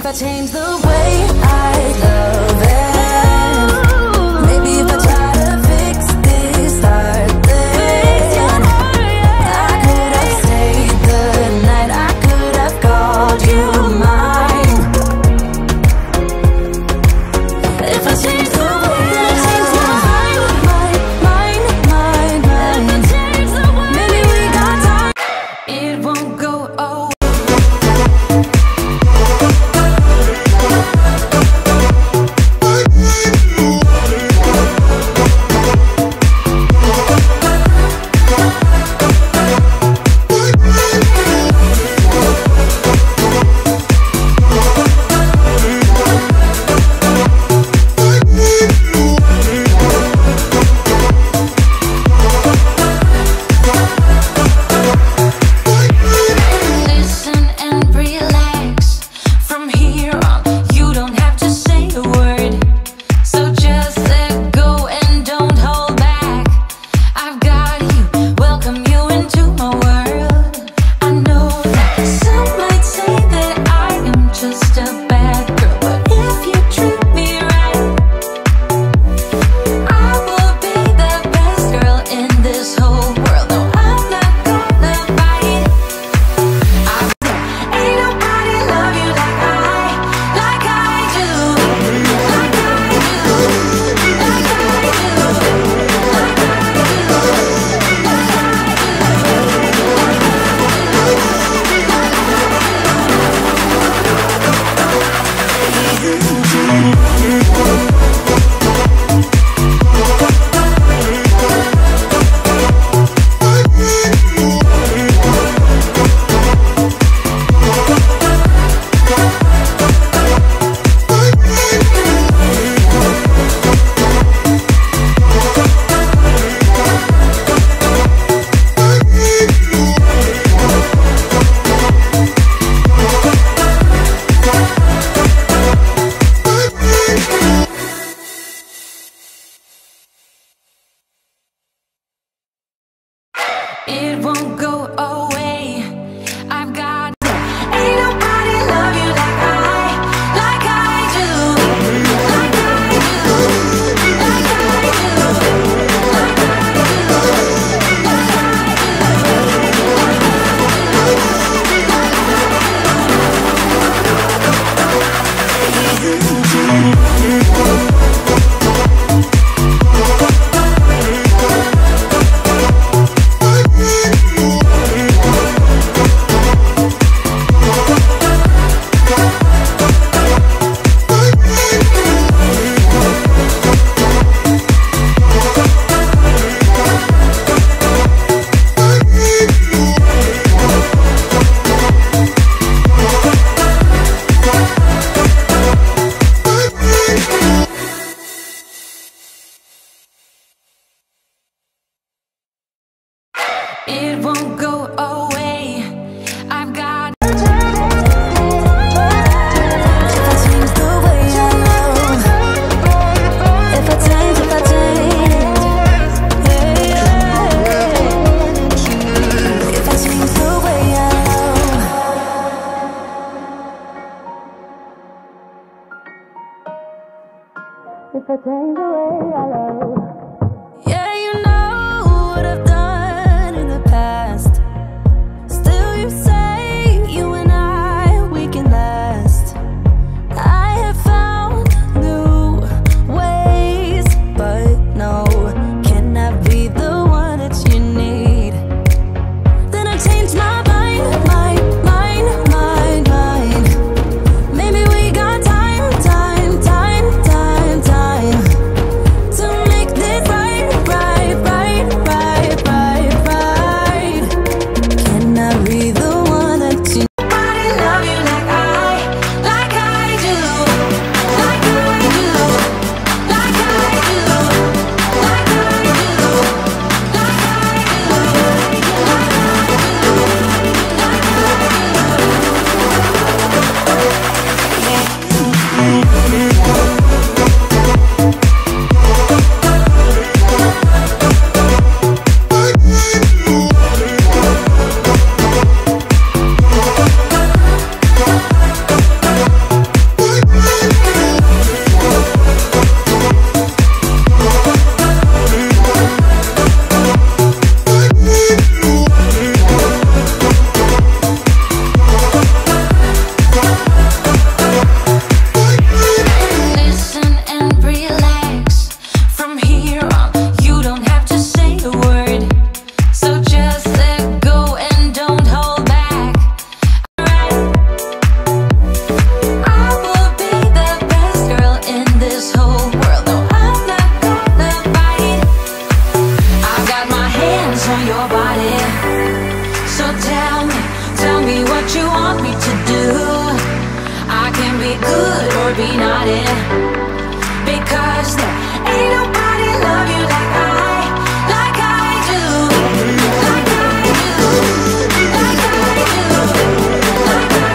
I change the way I love it, maybe if I try to fix this heart thing, I could have stayed the night, I could have called you mine. If I change the way I change mine, maybe we got time. It won't go away. It won't go away. I've got. Ain't nobody love you like I do, like I do, like I do, like it won't go away. I've got. If I change the way I love, if I change, if I change the way I love, if I change the way I love. Yeah, you know what I've done in the past. Still you say you and I, we can last. I have found new ways, but no, can I be the one that you need? Then I changed my mind. Maybe we got time to make this what you want me to do. I can be good or be naughty, because there ain't nobody love you like I do, like I do, like I do, like I do, like I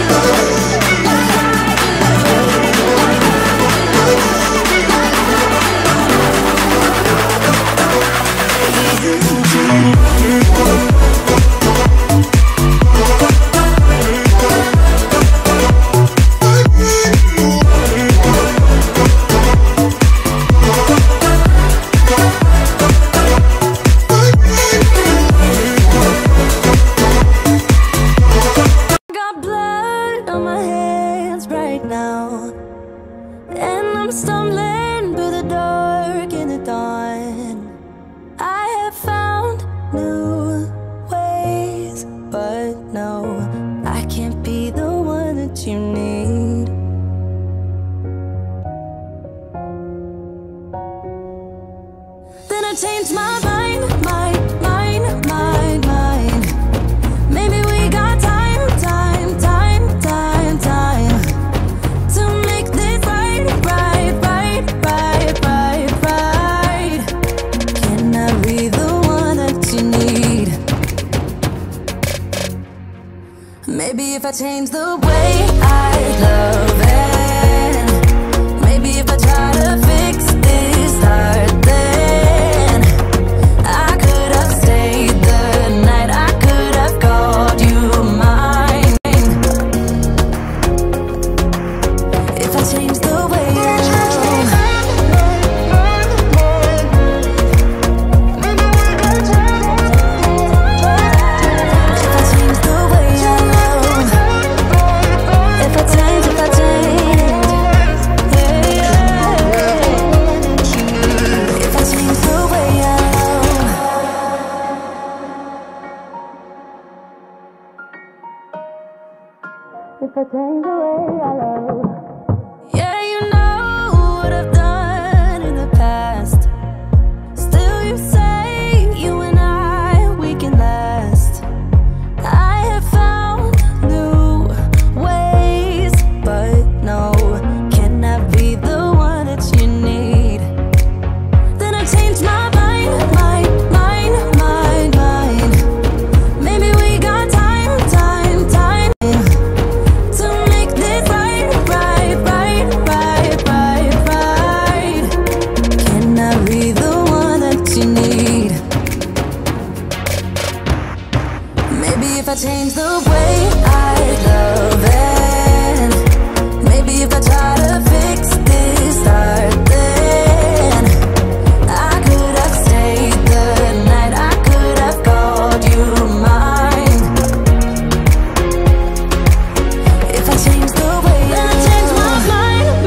changed my mind, mind, mind, mind, mind. Maybe we got time, time, time, time, time to make this right, right, right, right, right, right. Can I be the one that you need? Maybe if I change the way I love it, maybe if I try to fix this heart, then if I change the way I love. Yeah, you know what I've done in the past. Still you say you and I, we can last. I have found new ways, but no, can I be the one that you need? Then I changed my mind, mind, mind, mind, mind. Maybe we got time, time, time to make this right, right, right, right, right, right. Can I be the one that you need? Maybe if I change the way I love it, maybe if I try to fix this heart, then I could have stayed the night, I could have called you mine. If I change the way then I change my mind,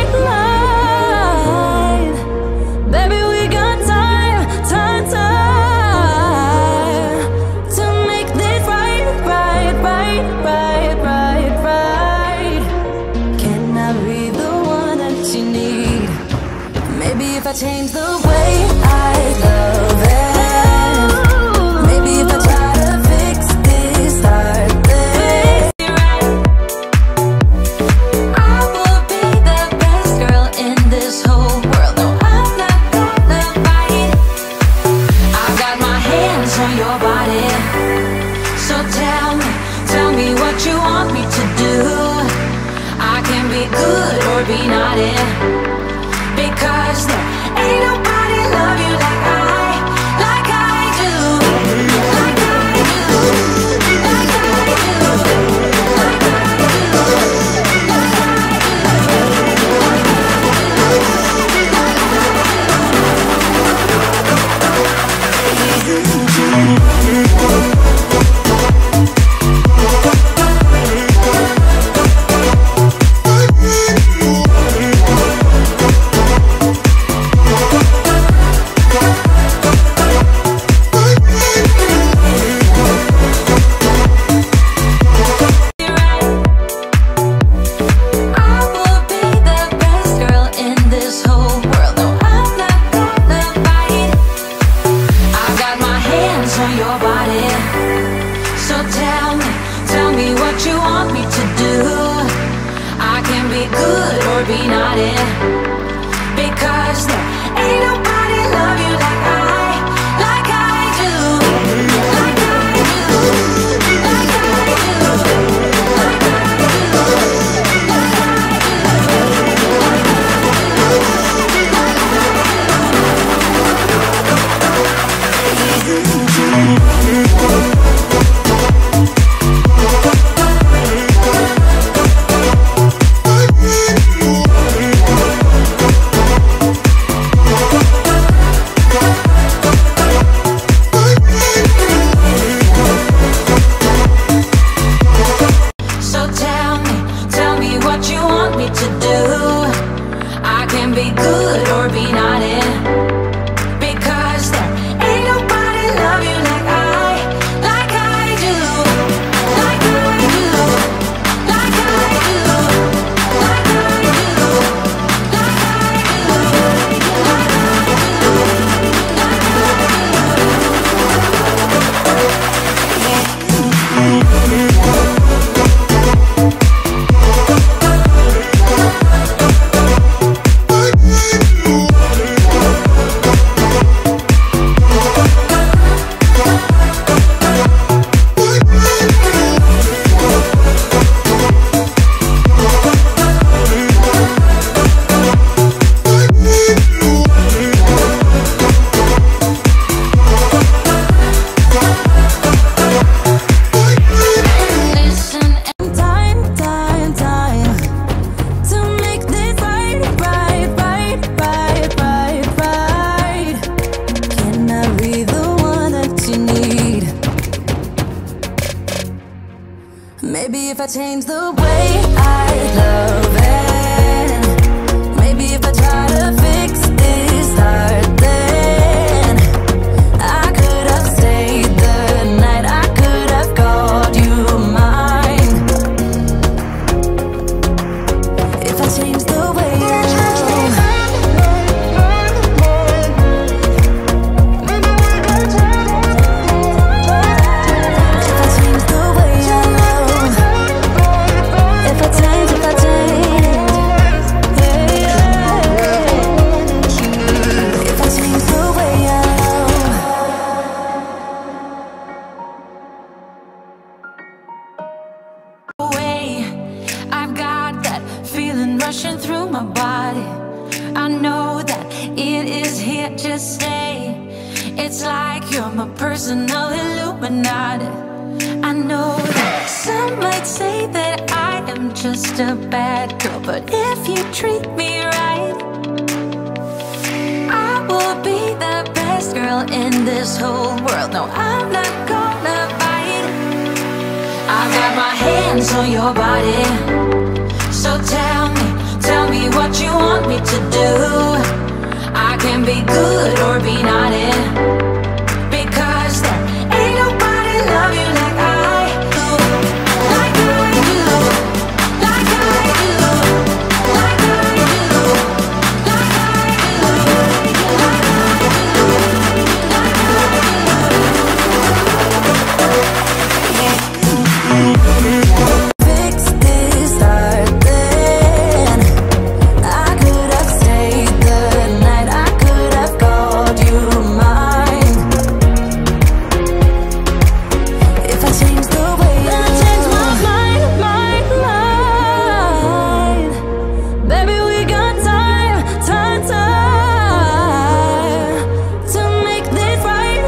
mind, mind. Baby, we got time, time, time to make this right, right, right, right, right, right. Can I be the one that you need? Maybe if I change the way I love it, maybe if I try to fix this heart, then I will be the best girl in this whole world. No, I'm not gonna fight. I've got my hands on your body, so tell me what you want me to do. I can be good or be naughty, because there ain't nobody love you like I do, like I do, like I do, like I want me to do. I can be good or be naughty, because there ain't nobody love you like I do, like I do, like I do, like I maybe if I change the way I love it, maybe if I try to fix this heart, then I could have stayed the night, I could have called you mine. If I change the way I rushing through my body, I know that it is here to stay. It's like you're my personal Illuminati. I know that some might say that I am just a bad girl, but if you treat me right, I will be the best girl in this whole world. No, I'm not gonna bite. I've got my hands on your body, so tell me what you want me to do. I can be good or be naughty, because there ain't nobody love you like I do, like I do, like I do, like I do, like I do, like I do. Fix this heart, then I could have stayed the night, I could have called you mine. If I change the way I change my mind, baby, we got time to make this right.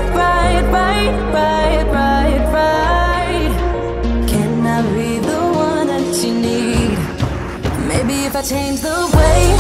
Can I be the one that you need? Maybe if I change the way